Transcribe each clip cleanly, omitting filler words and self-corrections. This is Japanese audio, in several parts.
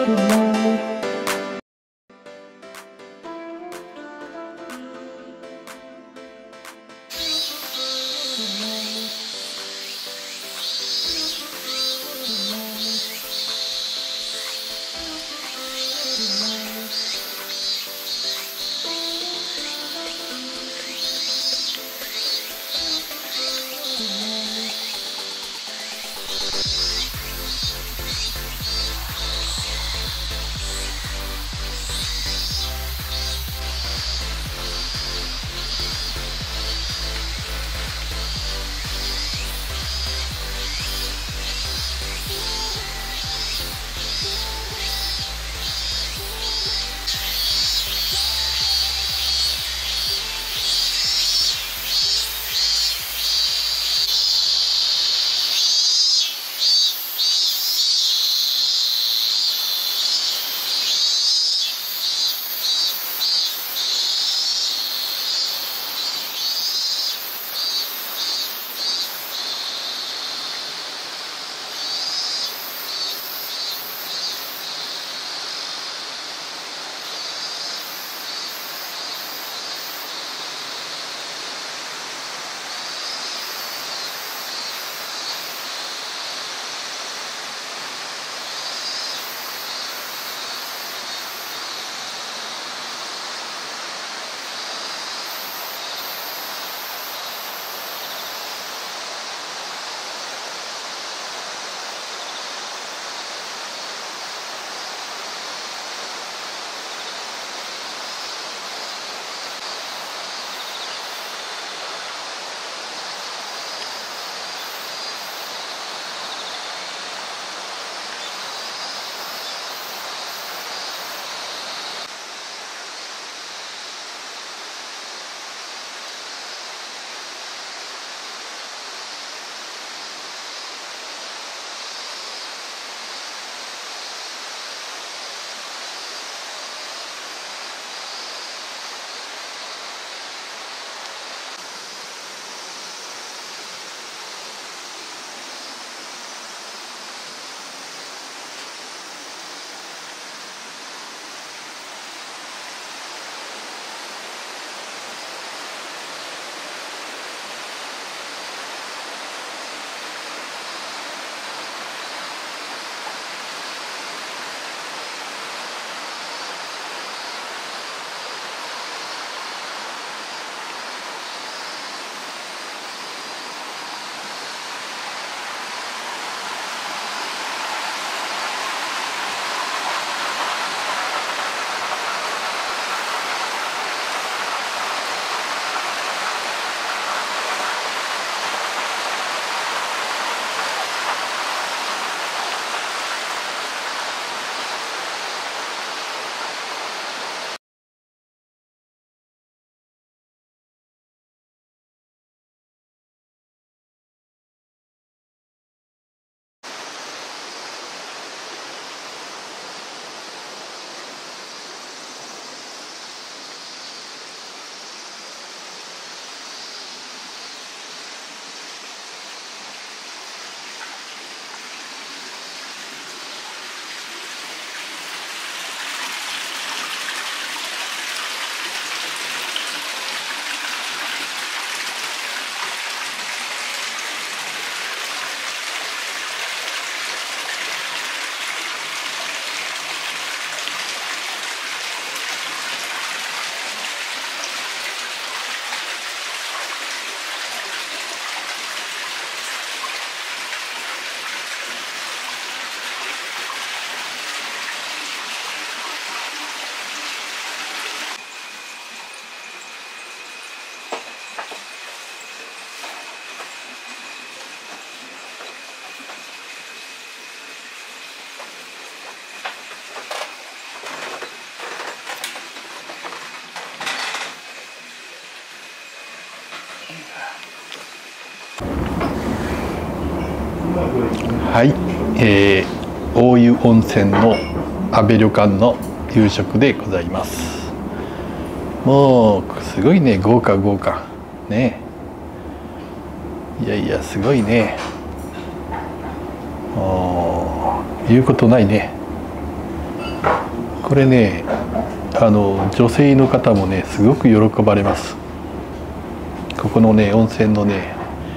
はい、大湯温泉の阿部旅館の夕食でございます。もうすごいね、豪華豪華ね。いやいやすごいね。言うことないね。 これね、女性の方もねすごく喜ばれます。ここのね温泉のね、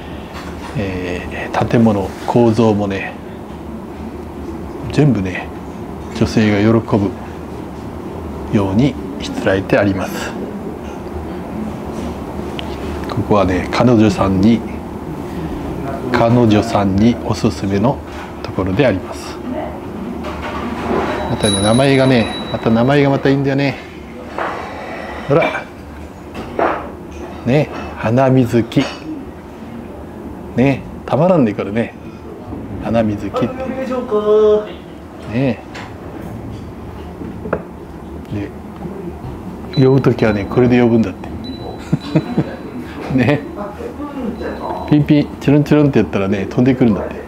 建物構造もね全部ね女性が喜ぶようにしつらえてあります。ここはね彼女さんにおすすめのところであります。またね名前がまたいいんだよね。ほらね、花水木ね、たまらんねこれね、花水木ってね。で呼ぶときはねこれで呼ぶんだってね、ピンピンチュルンチュルンってやったらね飛んでくるんだって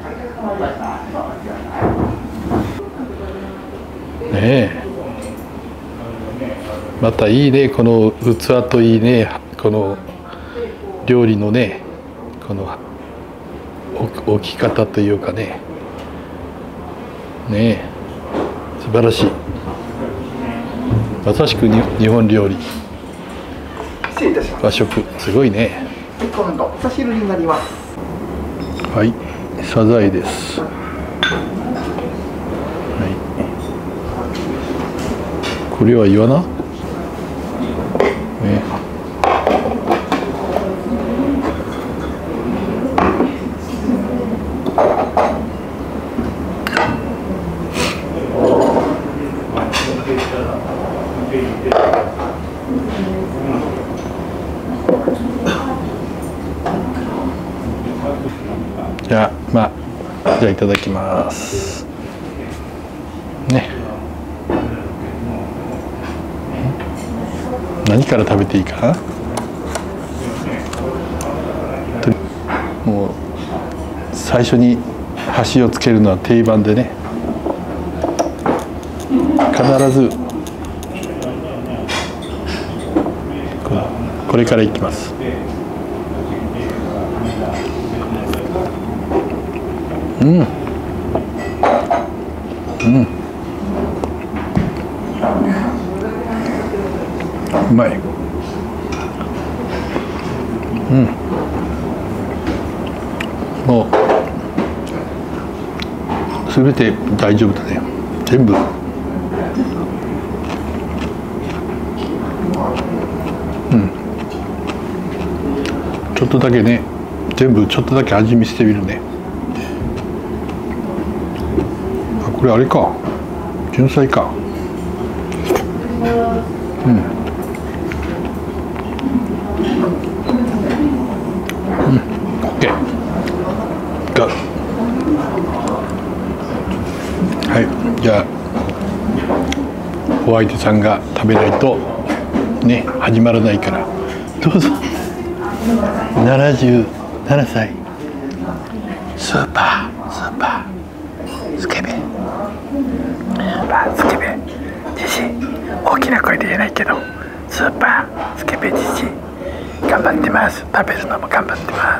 ね。えまたいいね、この器といいね、この料理のねこの置き方というかね、ねえ素晴らしい。まさしく日本料理、 失礼いたします。 和食すごいね。 今度お差し入れになります。 はい、サザエです。はい、これはイワナね。じゃあいただきますね。何から食べていいかな。もう最初に箸をつけるのは定番でね、必ずこれからいきます。うん、うまい。もう全て大丈夫だね、全部。ちょっとだけね、全部ちょっとだけ味見してみるね。あ、これあれか、純菜か。OK。はい、じゃあお相手さんが食べないとね始まらないから、どうぞ。77歳、スーパースケベじじい、大きな声で言えないけどスーパースケベじじい頑張ってます。食べるのも頑張ってます。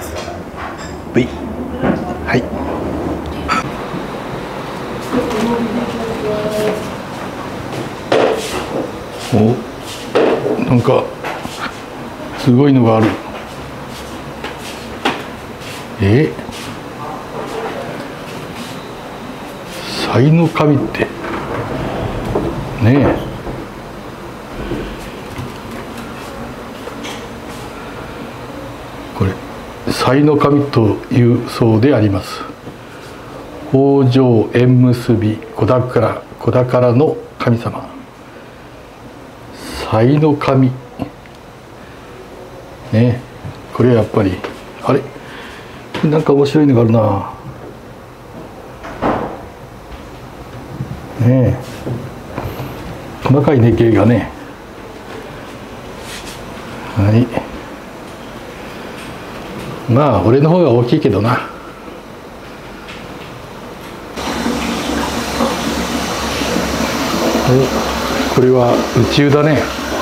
はい、お、なんかすごいのがある。才の神ってねえ、これ才の神というそうであります。北条縁結び子宝の神様、才の神ね。これはやっぱりあれなんか面白いのがあるな。ねえ、細かいね芸がね。はい、まあ俺の方が大きいけどな。これは宇宙だね。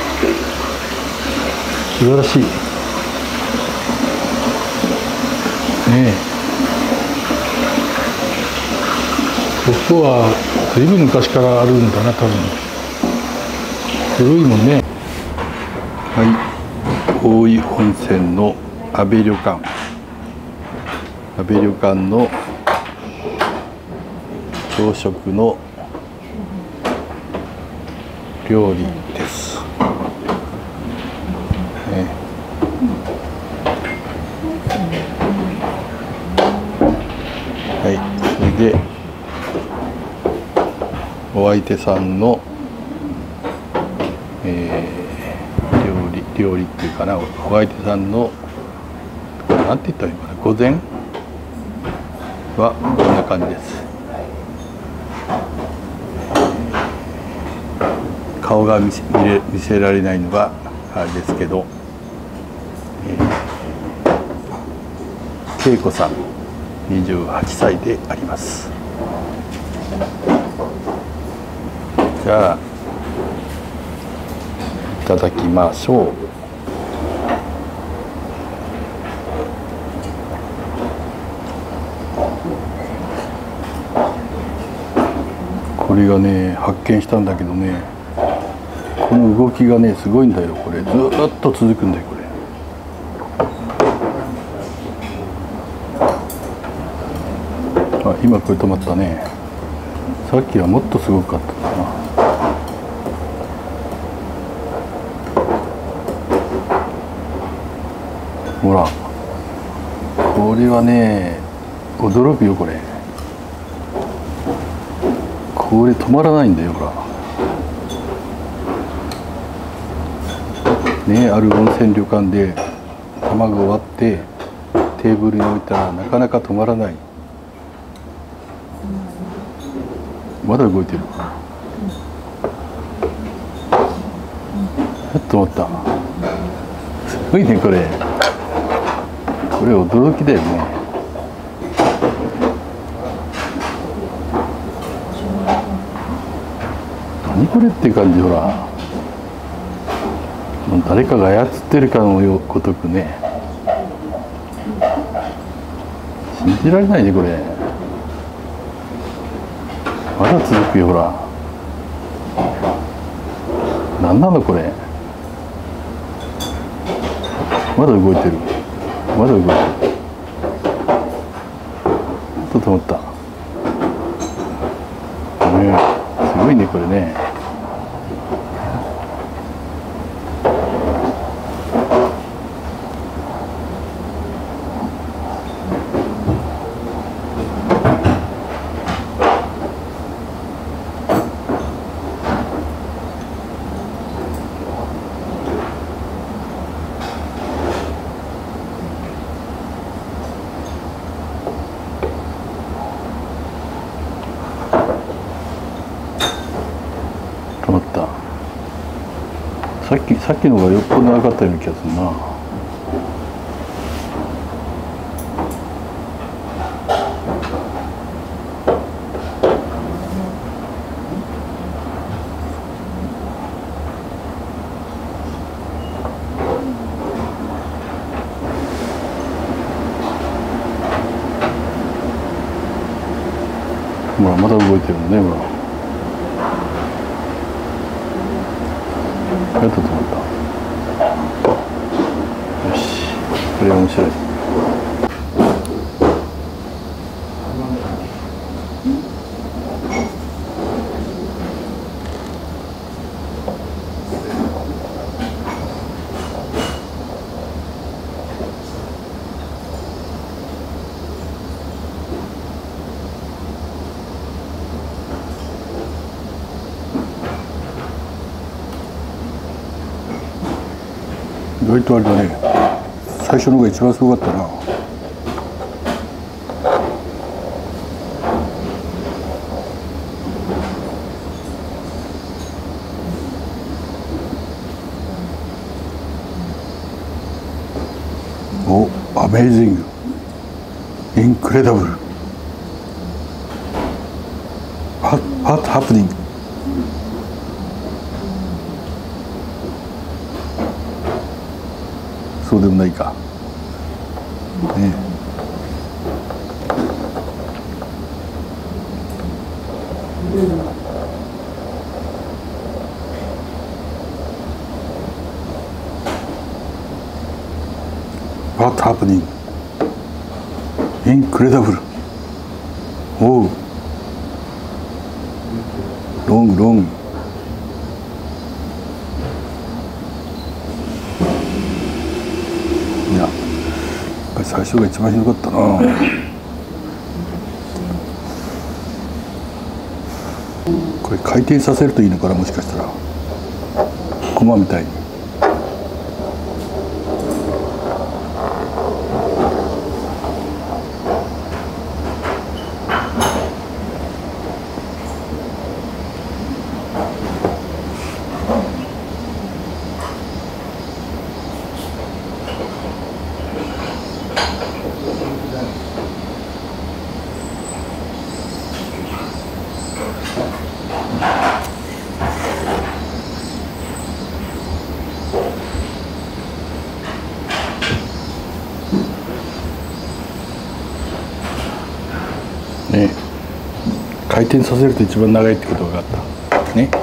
素晴らしいね。ここは随分昔からあるんだな多分。 古いもんね。はい、大井温泉の阿部旅館。阿部旅館の朝食の料理です。はい、それでお相手さんの、料理っていうかな、お相手さんのなんて言ったらいいかな、午前はこんな感じです。顔が見せられないのがあれですけど、恵子さん28歳であります。じゃあいただきましょう。これがね、発見したんだけどね、この動きがねすごいんだよ。これずっと続くんだよ。これ今これ止まったね。さっきはもっとすごかったな。ほら、これはね驚くよ。これ止まらないんだよ。ほらね、ある温泉旅館で卵を割ってテーブルに置いたらなかなか止まらない。まだ動いてる。止まった。すごいね、これ驚きだよね。何これって感じ。ほら、誰かが操ってるかのごとくね、信じられないね。これまだ続くよ。ほら、何なのこれ。まだ動いてる。まだ動いてる。止まった。すごいね、これね。止まった。さっきのがよっぽど長かったような気がするな。ほら、まだ動いてるのね。ほら、やっと止まった。よし、これ面白い。意外とあれだね、最初の方が一番すごかったな。お、アメージング、インクレダブル、What happening? そうでもないかね。 happening? Incredible. Oh, long. いや、やっぱり最初が一番ひどかったな。これ回転させるといいのかな、もしかしたら。駒みたいに。ね、回転させると一番長いってことが分かったね。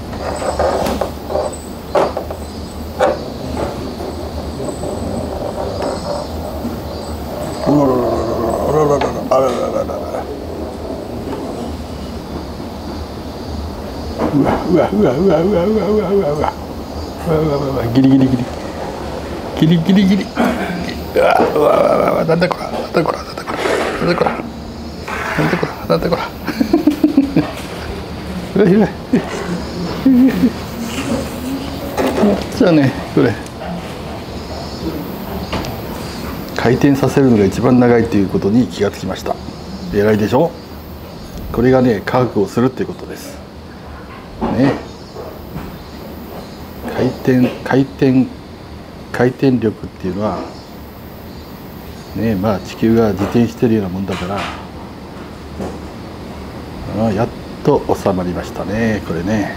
ギリギリなんだこらじゃあね、これ回転させるのが一番長いということに気がつきました。偉いでしょ。これがね、科学をするっていうことですね。回転力っていうのはね、まあ地球が自転してるようなもんだから、やっと収まりましたね、これね。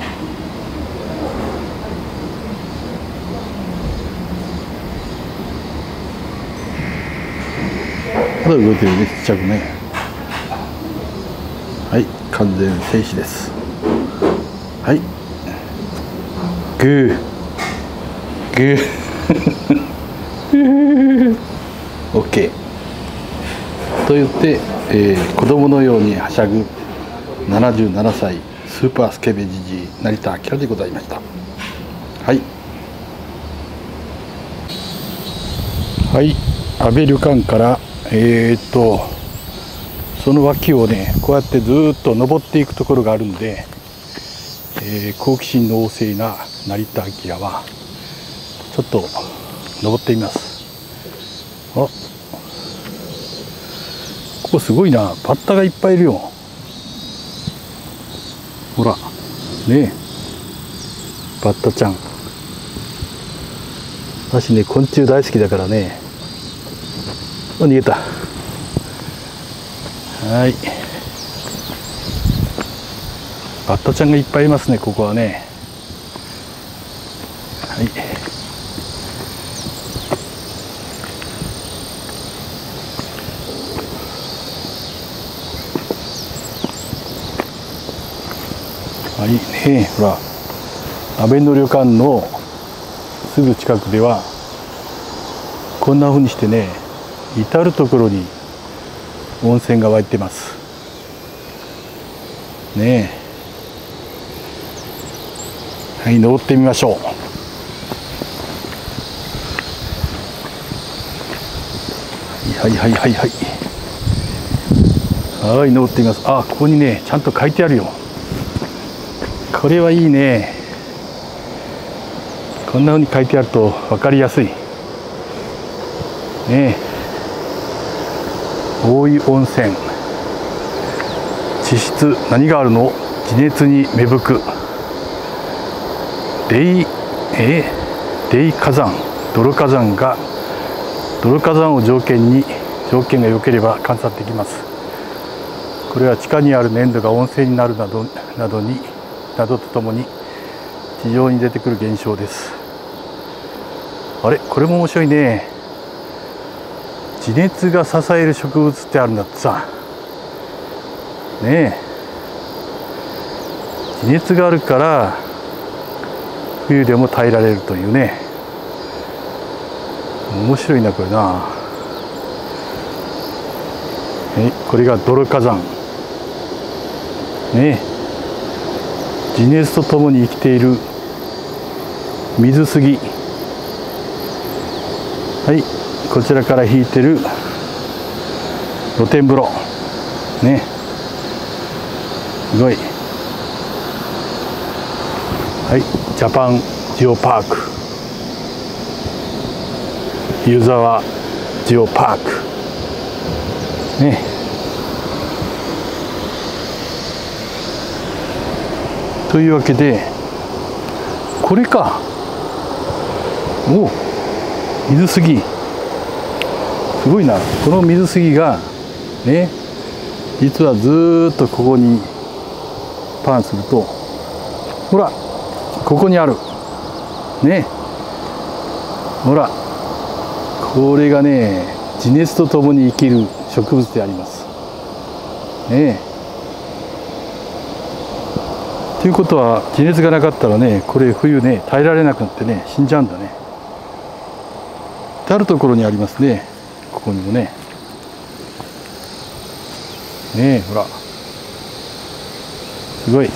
まだ動いてるね、ちっちゃくね。はい、完全静止です。はい、グーOK と言って、子供のようにはしゃぐ77歳スーパースケベジジイ成田明でございました。はいはい、安倍旅館からその脇をね、こうやってずっと登っていくところがあるんで、好奇心の旺盛な成田明はちょっと登ってみます。あ、ここすごいな、バッタがいっぱいいるよ。ほらねえ、バッタちゃん。私ね、昆虫大好きだからね。逃げた。はい、バッタちゃんがいっぱいいますね、ここはね。はい、はいね、ほら安倍の旅館のすぐ近くではこんな風にしてね、至る所に温泉が湧いてますねえ。はい、登ってみましょう。はい、登ってみます。あ、ここにねちゃんと書いてあるよ。これはいいね。こんな風に書いてあると分かりやすいねえ。大井温泉地質何があるの、地熱に芽吹く泥火山、泥火山を条件が良ければ観察できます。これは地下にある粘土が温泉になるなどとともに地上に出てくる現象です。あれ、これも面白いね。地熱が支える植物ってあるんだってさねえ。地熱があるから冬でも耐えられるというね。 面白いなこれな。これが泥火山ね。地熱とともに生きている水杉。はい、こちらから引いてる露天風呂ね。すごい。はい、ジャパンジオパーク、湯沢ジオパークね。というわけでこれか。お、水杉すごいな。この水杉がね、実はずーっとここにパンすると、ほらここにあるね。ほらこれがね、地熱とともに生きる植物でありますね。ということは地熱がなかったらね、これ冬ね耐えられなくなってね死んじゃうんだね。至る所にありますね。ここにもね。ねえ、ほらすごい。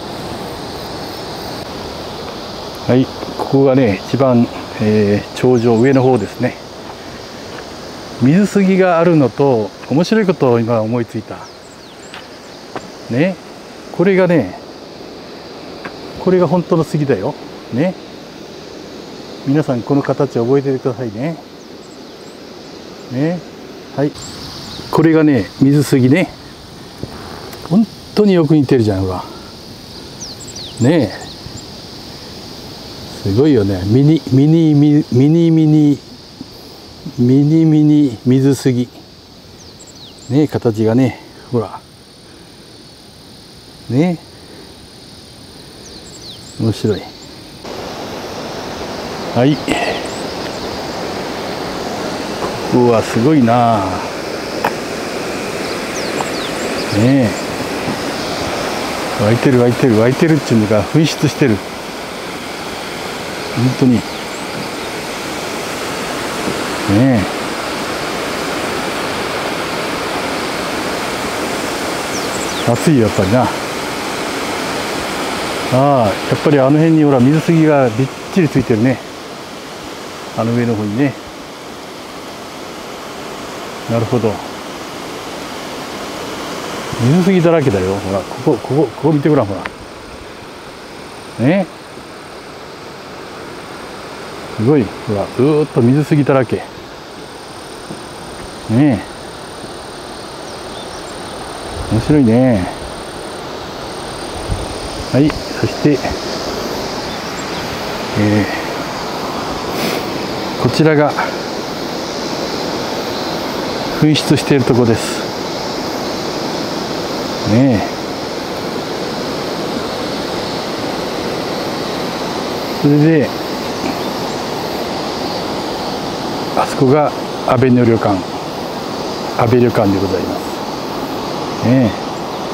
はい、ここがね一番、頂上上の方ですね。水杉があるのと面白いことを今思いついたね。これがね、これが本当の杉だよね。皆さんこの形を覚えておいてくださいね。ね、はい、これがね水杉ね。本当によく似てるじゃん、ほらねえ。すごいよね。ミニ水杉ね。形がね、ほらね、面白い。はい、ここはすごいなね。湧いてる湧いてる湧いてるっていうのが噴出してる。本当にねえ。暑いよやっぱりな。ああ、やっぱりあの辺にほら水杉がびっちりついてるね。あの上の方にね。なるほど。水杉だらけだよ。ほらここ見てごらん、ほらね。すごい、ほらずーっと水杉だらけね。面白いね。はい、そして、こちらが噴出しているところですね。それであそこが安倍の旅館、安倍旅館でございますね。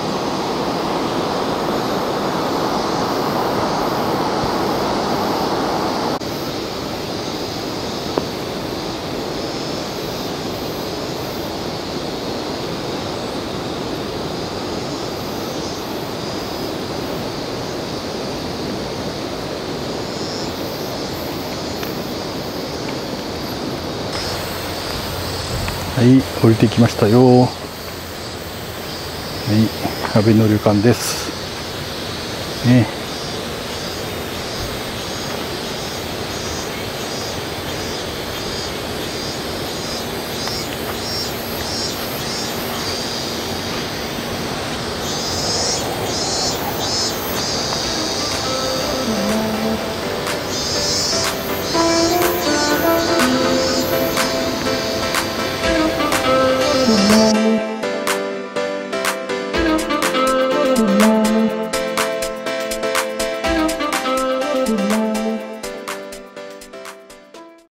はい、降りてきましたよ。はい、安倍の旅館ですね。